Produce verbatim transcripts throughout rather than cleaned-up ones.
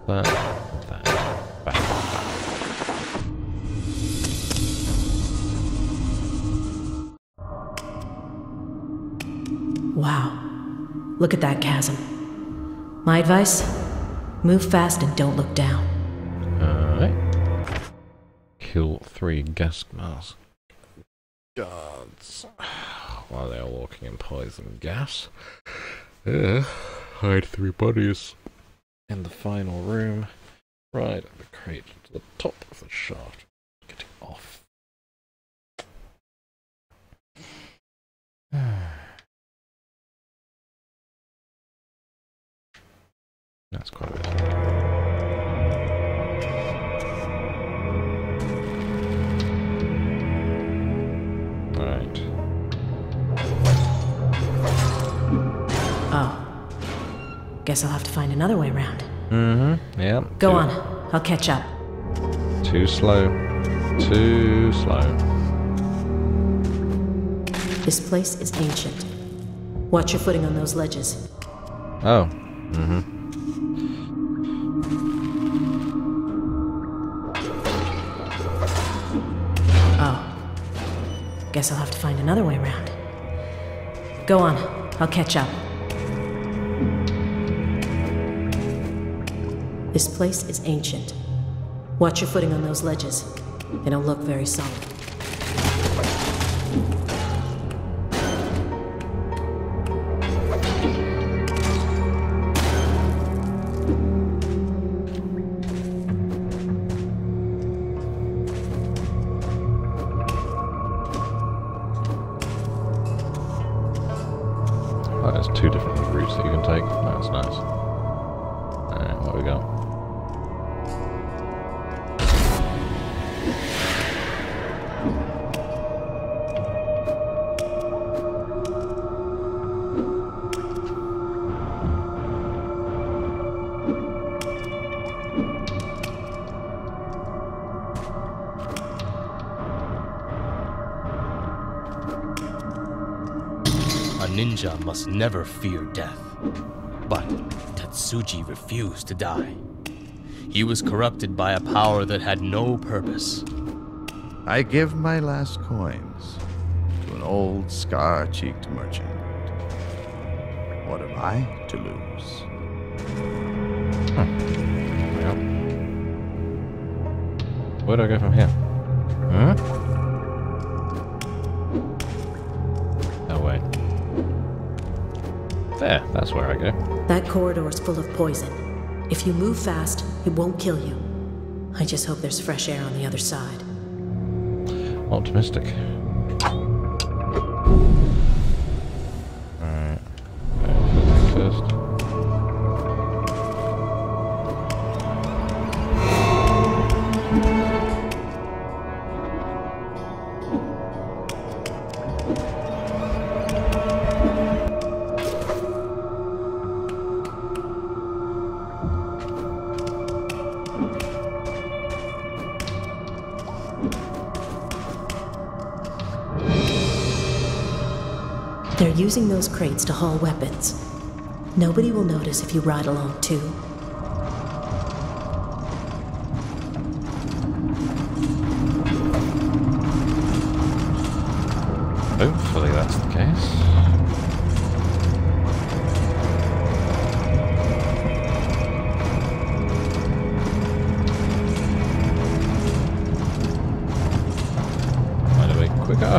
that, that, back. Wow. Look at that chasm. My advice? Move fast and don't look down. Alright. Kill three gas mask guards while they are walking in poison gas. Uh, hide three bodies in the final room. Right at the crate to the top of the shaft. Getting off. That's quite a bit. Right. Oh. Guess I'll have to find another way around. Mm-hmm. Yeah. Go too, on. I'll catch up. Too slow. Too slow. This place is ancient. Watch your footing on those ledges. Oh. Mm-hmm. Oh. Guess I'll have to find another way around. Go on. I'll catch up. This place is ancient. Watch your footing on those ledges. They don't look very solid. Oh, there's two different routes that you can take. That's nice. Alright, what we got? A ninja must never fear death. But Tatsuji refused to die. He was corrupted by a power that had no purpose. I give my last coins to an old scar-cheeked merchant. What have I to lose? Yep. Where do I go from here? Huh? Oh, wait. There, that's where I go. That corridor's full of poison. If you move fast, it won't kill you. I just hope there's fresh air on the other side. Optimistic. Alright. First. They're using those crates to haul weapons. Nobody will notice if you ride along too. Hopefully that's the case. Might have been quicker.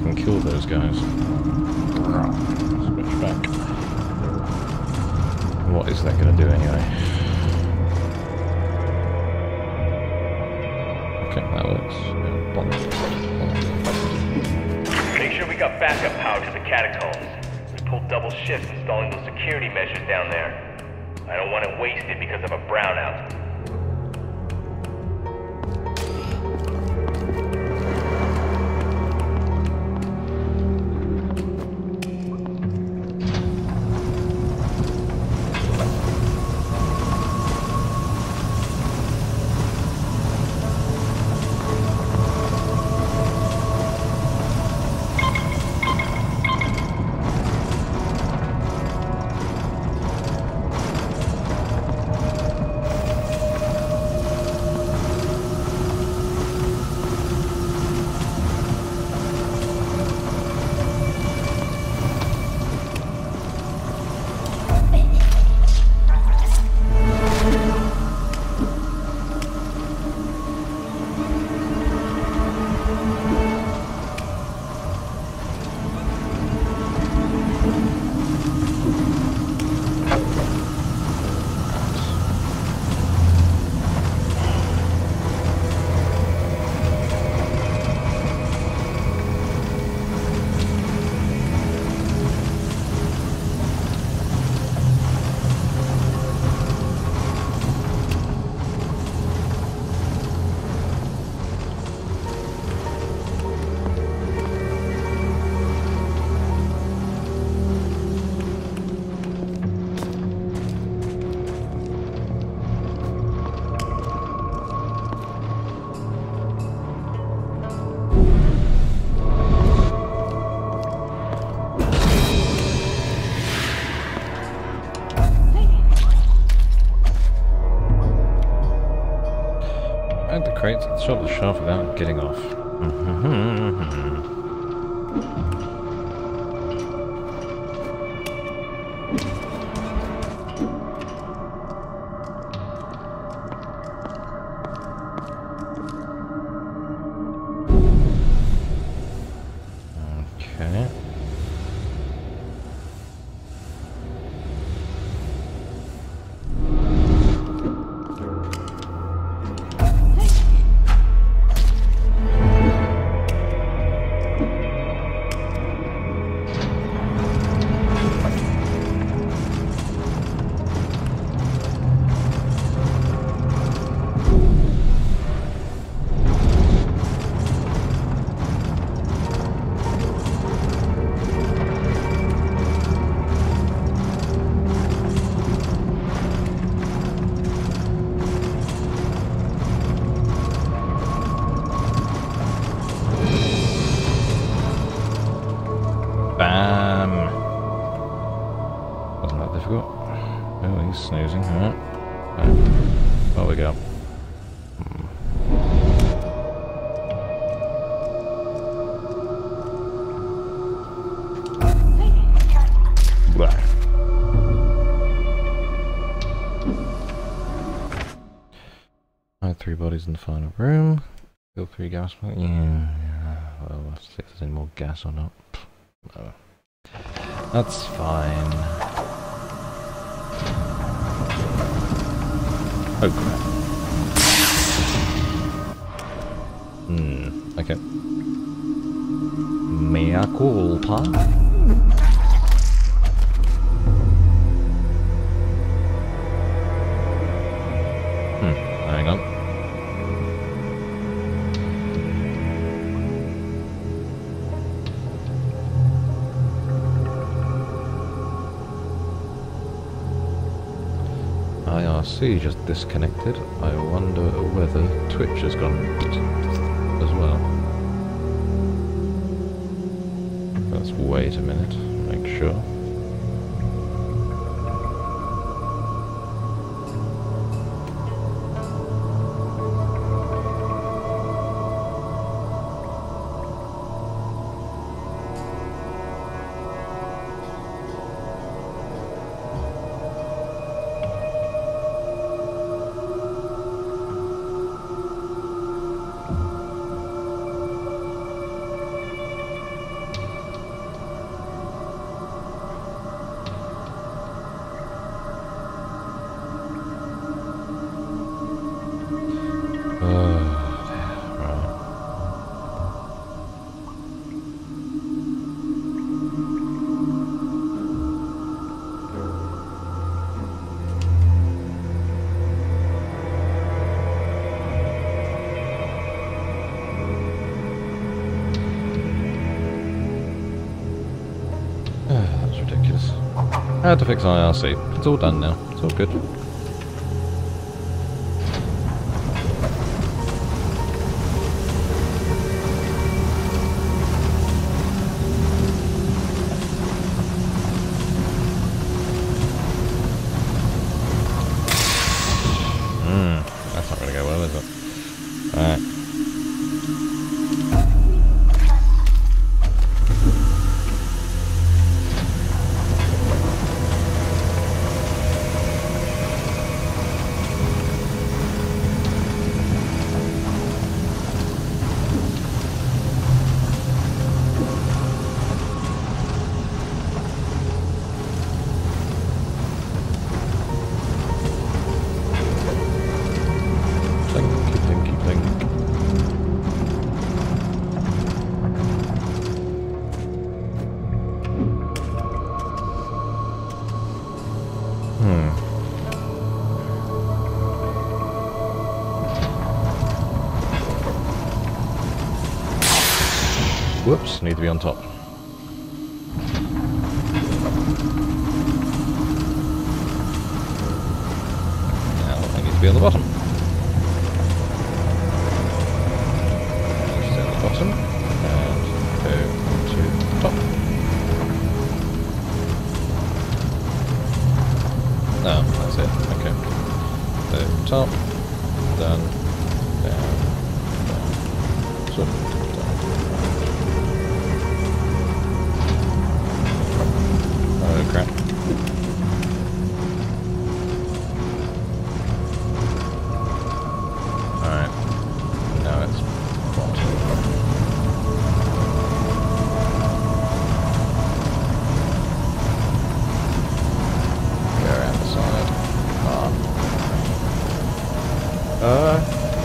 can kill those guys. Switch back. What is that going to do anyway? Okay, that works. Make sure we got backup power to the catacombs. We pulled double shifts installing those security measures down there. I don't want it wasted because of a brownout. Shot the shaft without getting off. Okay. Bam! Wasn't that difficult? Oh, he's snoozing, alright. Right. There we go. Hmm. Blah. Hide three bodies in the final room. Kill three gas. Yeah, yeah. Well, we'll have to see if there's any more gas or not. No. That's fine. Oh crap. Hmm, okay. Mea culpa. Hmm, hang on. I R C just disconnected. I wonder whether Twitch has gone as well. Let's wait a minute, make sure. How to fix I R C. It's all done now. It's all good. Hmm, that's not going to go well, is it? Alright. Whoops, need to be on top. Now I need to be on the bottom. Stay on the bottom and go to the top. No, that's it. Okay. So top, done, down, down, sort of. Oh crap. Alright. Now it's what? Go around the side. Ah. Uh.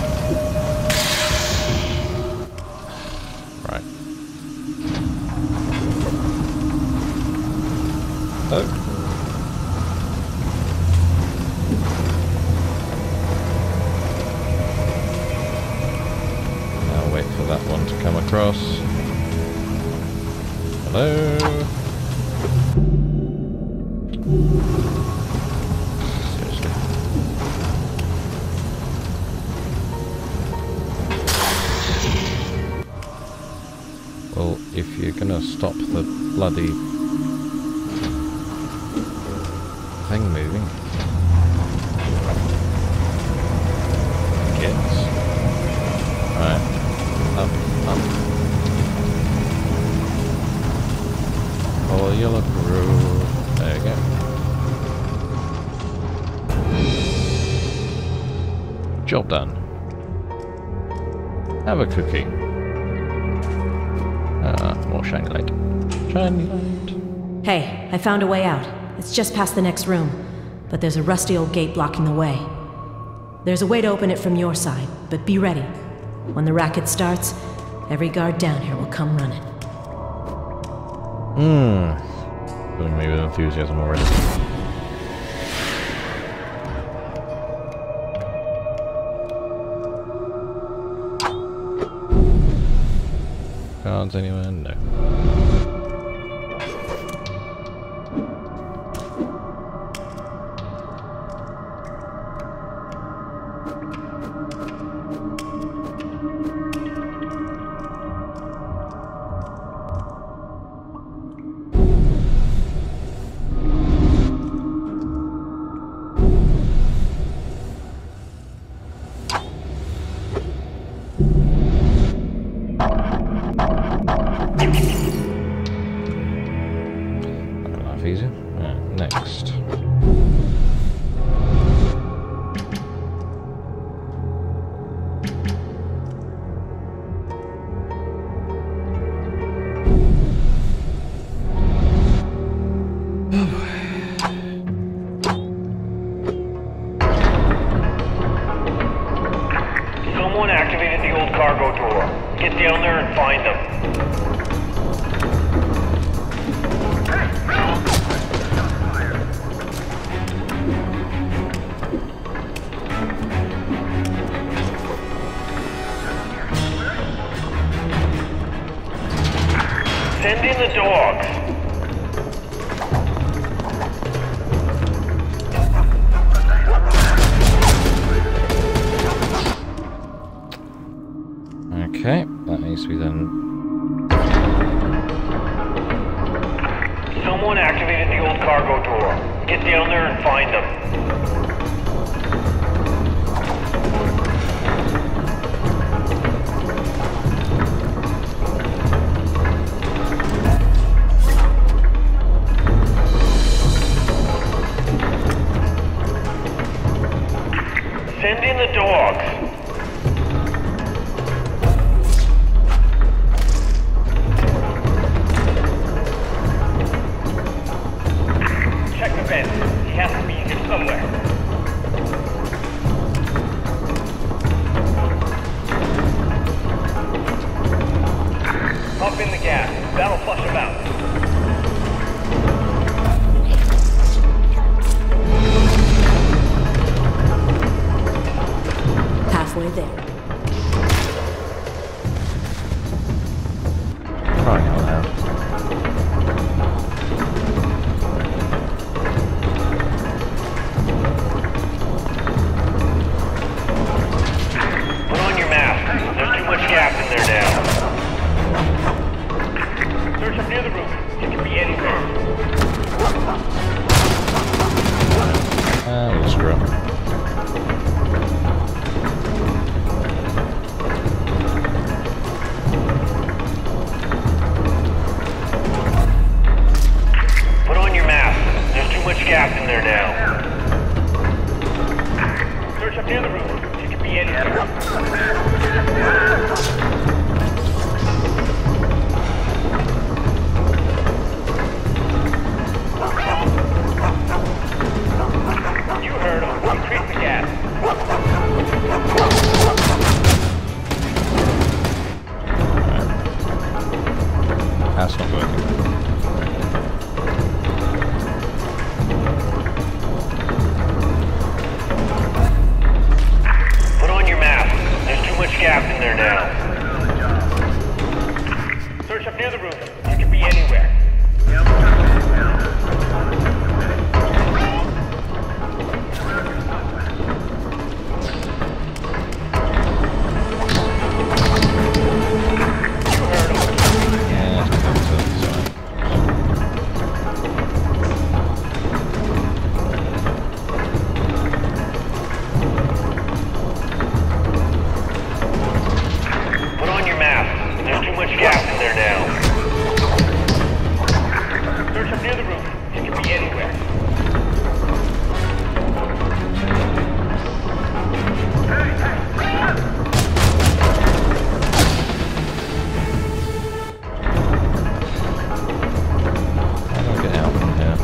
Right. Oh. Now wait for that one to come across. Hello? Seriously. Well, if you're gonna stop the bloody thing moving. Kids. Alright. Up, up. Follow yellow road. There you go. Job done. Have a cookie. Ah, more shiny light. Shiny light. Hey, I found a way out. It's just past the next room, but there's a rusty old gate blocking the way. There's a way to open it from your side, but be ready. When the racket starts, every guard down here will come running. Hmm. Filling me with enthusiasm already. Guards anywhere? No. Easier. Right, next. Someone activated the old cargo door. Get down there and find them. Send in the dogs. Okay, that needs to be then. Someone activated the old cargo door. Get down there and find them. Send in the dogs. Check the vent. He has to be in here somewhere. Pump in the gas. That'll flush him out. Halfway there. Crying out loud. Put on your mask. There's too much gas in there now. Search up near the roof. It can be anywhere. Uh, we'll screw up. Put on your mask. There's too much gas in there now. Search up near the roof. It can be anywhere. You heard him. Increase the gas. That's not working. Put on your mask. There's too much gas in there now. Search up near the roof. It can be anywhere. You heard him. Yeah, it's come to the side. Put on your mask. There's too much gas in there now. Search up near the roof. It can be anywhere. How do I get out from here?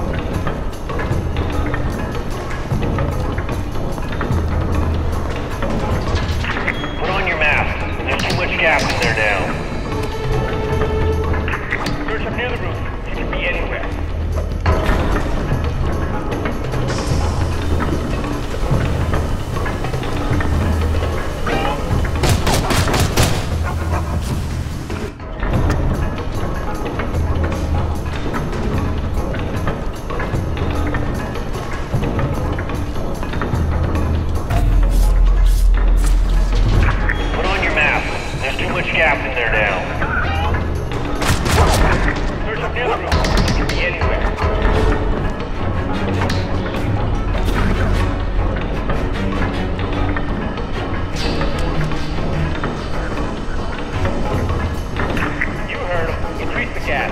Put on your mask. There's too much gas in there now. Search up near the roof. It can be anywhere. Put on your mask. There's too much gas in there now. Search up near the roof. It can be anywhere. You heard him. Increase the gas.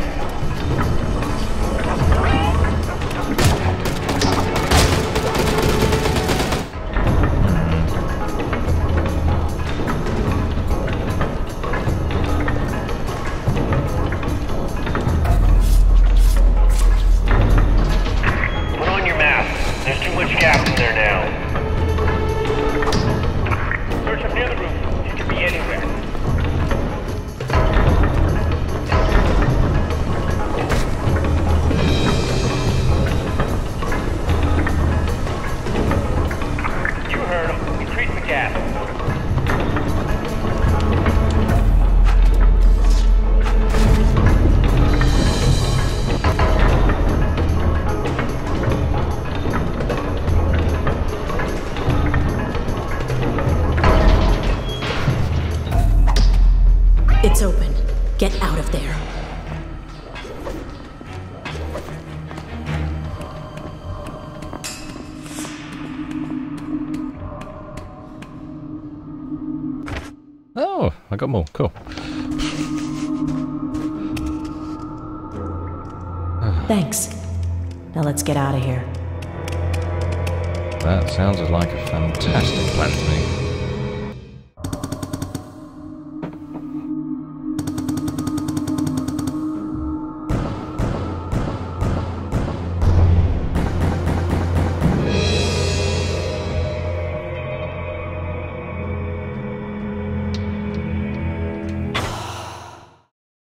It's open. Get out of there. Oh, I got more. Cool. Thanks. Now let's get out of here. That sounds like a fantastic plan to me.